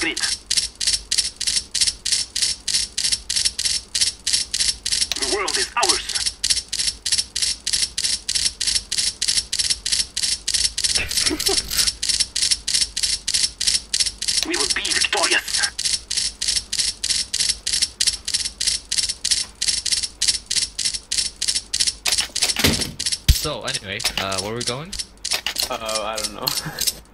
Agreed. The world is ours. We will be victorious. So anyway, where are we going? I don't know.